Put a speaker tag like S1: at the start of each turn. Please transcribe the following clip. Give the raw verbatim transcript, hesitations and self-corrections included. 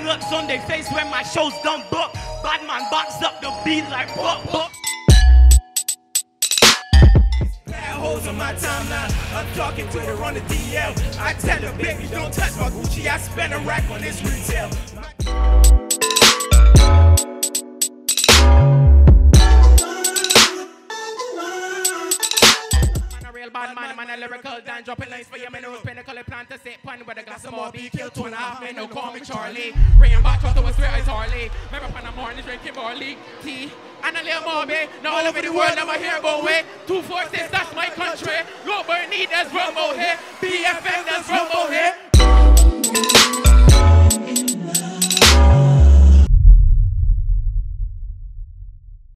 S1: Gang looks on their face when my show's done book. Bad man box up the beat like buck buck.
S2: Bad hoes on my timeline. I'm talking Twitter on the D L. I tell her, baby, don't touch my Gucci. I spend a rack on this retail.
S3: Bad man, man, a lyrical dan, dropping lines for your men who's pinnacle, plant to sit, pun with a glass of more, be killed two and a half men, no call me Charlie. Bringing back trust, I was swear it's Harley. Remember when I'm morning drinking barley, tea, and a little more, babe. Now all over the world, I'm a here, go away. Two, four, six, that's my country. Go burn, need, there's rumble here. B F M, there's rumble here.